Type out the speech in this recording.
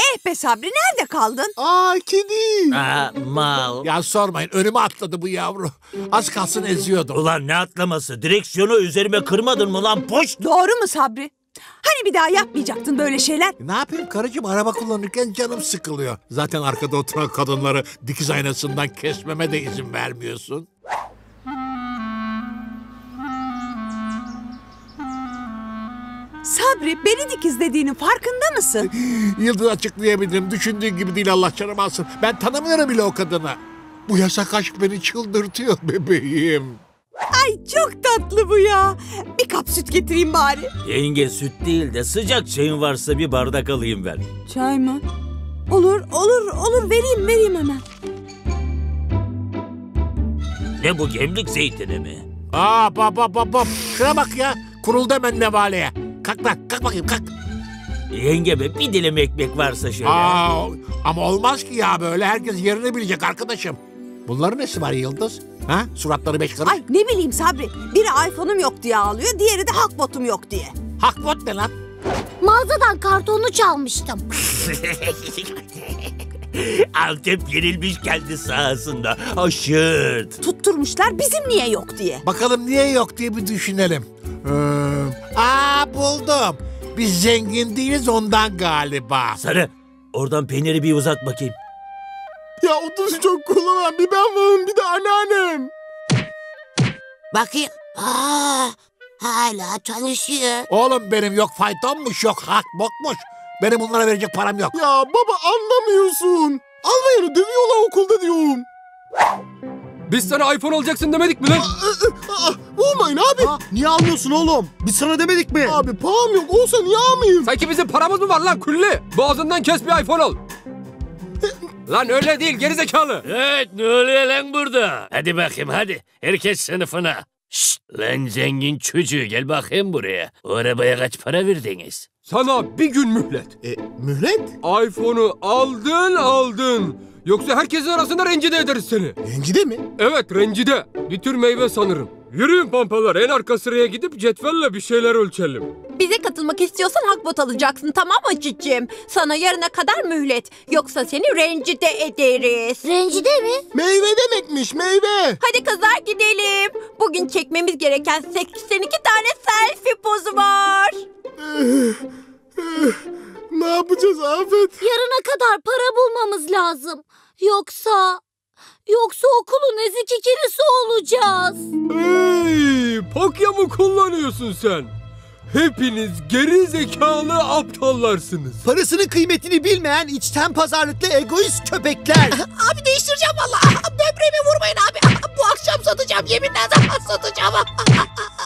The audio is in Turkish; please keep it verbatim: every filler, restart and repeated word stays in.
Eh be Sabri, nerede kaldın? Aa, kedi. Aa, mal. Ya sormayın, önüme atladı bu yavru. Az kalsın eziyordum. Ulan ne atlaması? Direksiyonu üzerime kırmadın mı lan? Poş! Doğru mu Sabri? Hani bir daha yapmayacaktın böyle şeyler? Ne yapayım karıcığım, araba kullanırken canım sıkılıyor. Zaten arkada oturan kadınları dikiz aynasından kesmeme de izin vermiyorsun. Sabri, beni dikizlediğinin farkında mısın? Yıldız, açıklayabilirim. Düşündüğün gibi değil, Allah canımı alsın. Ben tanımıyorum bile o kadını. Bu yasak aşk beni çıldırtıyor bebeğim. Ay çok tatlı bu ya. Bir kap süt getireyim bari. Yenge, süt değil de sıcak çayın varsa bir bardak alayım ver. Çay mı? Olur, olur, olur. Vereyim, vereyim hemen. Ne bu, gemlik zeytini mi? Aa, bab bab bab bab. Şuna bak ya. Kuruldu hemen nevaleye. Kalk lan, kalk bakayım, kalk. Yenge be, bir dilim ekmek varsa şöyle. Aa, ama olmaz ki ya böyle. Herkes yerini bilecek arkadaşım. Bunların nesi var Yıldız? Ha? Suratları beş karış. Ay ne bileyim Sabri. Biri iPhone'um yok diye ağlıyor, diğeri de Hakbot'um yok diye. Hakbot ne lan? Mağazadan kartonu çalmıştım. Antep yenilmiş kendi sahasında. Aşırt. Tutturmuşlar bizim niye yok diye. Bakalım niye yok diye bir düşünelim. Ee, aa, buldum. Biz zengin değiliz ondan galiba. Sarı, oradan peyniri bir uzat bakayım. Ya otuz çok kullanan bir ben varım, bir de anneannem. Bakayım. Aa, hala çalışıyor. Oğlum benim yok faytonmuş, yok hakbotmuş. Benim bunlara verecek param yok. Ya baba, anlamıyorsun. Almayanı dövüyorlar okulda diyorum. Biz sana iPhone alacaksın demedik mi lan? Aa, olmayın abi. Aa, niye almıyorsun oğlum? Biz sana demedik mi? Abi param yok, olsa niye almayayım? Sanki bizim paramız mı var lan külli? Boğazından kes bir iPhone al. Lan öyle değil gerizekalı. Evet, ne oluyor lan burada? Hadi bakayım hadi. Herkes sınıfına. Şşt, lan zengin çocuğu, gel bakayım buraya. O arabaya kaç para verdiniz? Sana bir gün mühlet. E, mühlet? iPhone'u aldın aldın. Yoksa herkesin arasında rencide ederiz seni. Rencide mi? Evet, rencide. Bir tür meyve sanırım. Yürüyün pampalar, en arka sıraya gidip cetvelle bir şeyler ölçelim. Bize katılmak istiyorsan Hakbot alacaksın, tamam mı cicim? Sana yarına kadar mühlet. Yoksa seni rencide ederiz. Rencide mi? Meyve demekmiş, meyve. Hadi kızlar gidelim. Bugün çekmemiz gereken seksen iki tane selfie pozu var. Ne yapacağız Afet? Yarına kadar para bulmamız lazım. Yoksa... Yoksa okulun ezik ikilisi olacağız. Hey, Pakya mı kullanıyorsun sen? Hepiniz geri zekalı aptallarsınız. Parasının kıymetini bilmeyen içten pazarlıklı egoist köpekler. Abi değiştireceğim vallahi. Böbreğimi vurmayın abi. Bu akşam satacağım. Yeminle satacağım.